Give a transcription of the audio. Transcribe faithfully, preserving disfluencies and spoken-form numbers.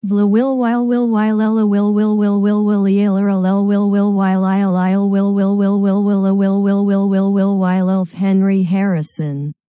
Vla will while will while ella will will will will will ealer l will will while I'll I'll will will will will will will will will will will while Elf Henry Harrison.